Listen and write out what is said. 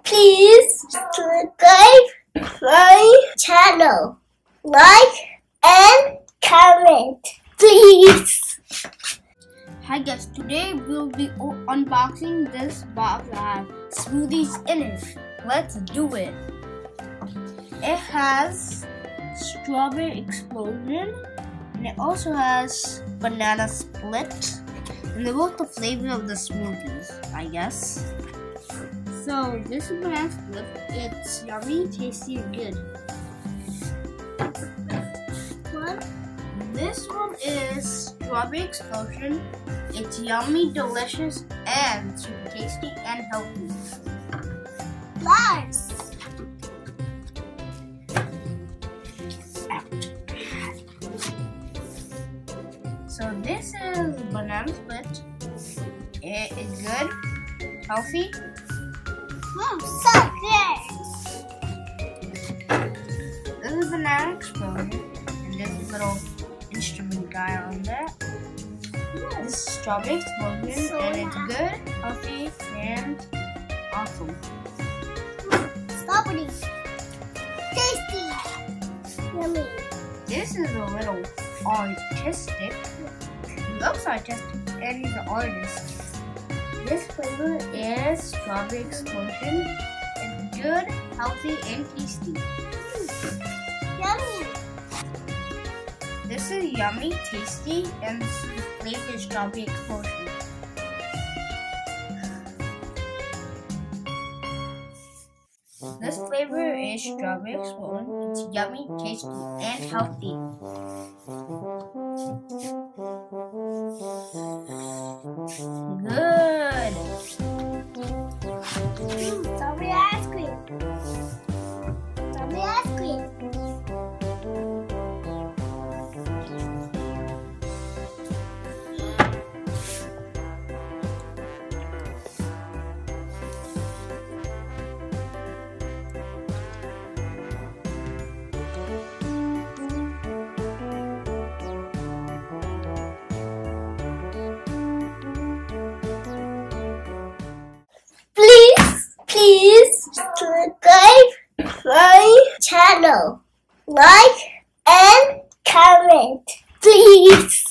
Please subscribe my channel, like and comment, please. Hi guys, today we'll be unboxing this box that has smoothies in it. Let's do it. It has strawberry explosion and it also has banana split. And they're both the flavor of the smoothies, I guess. So this is banana split. It's yummy, tasty, and good. This one is strawberry explosion. It's yummy, delicious, and super tasty and healthy. Nice. So this is banana split. It is good, healthy. So good. This is banana explosion, and this little instrument guy on there. This is strawberry explosion, and it's good, healthy, and awesome. Strawberry. Tasty. Yummy. This is a little artistic. He looks artistic, and he's an artist. This flavor is strawberry explosion. It's good, healthy, and tasty. Yummy. This is yummy, tasty, and this is flavor strawberry explosion. This flavor is strawberry explosion. It's yummy, tasty, and healthy. Good. Strawberry ice cream. Strawberry ice cream. Please subscribe my channel, like and comment, please.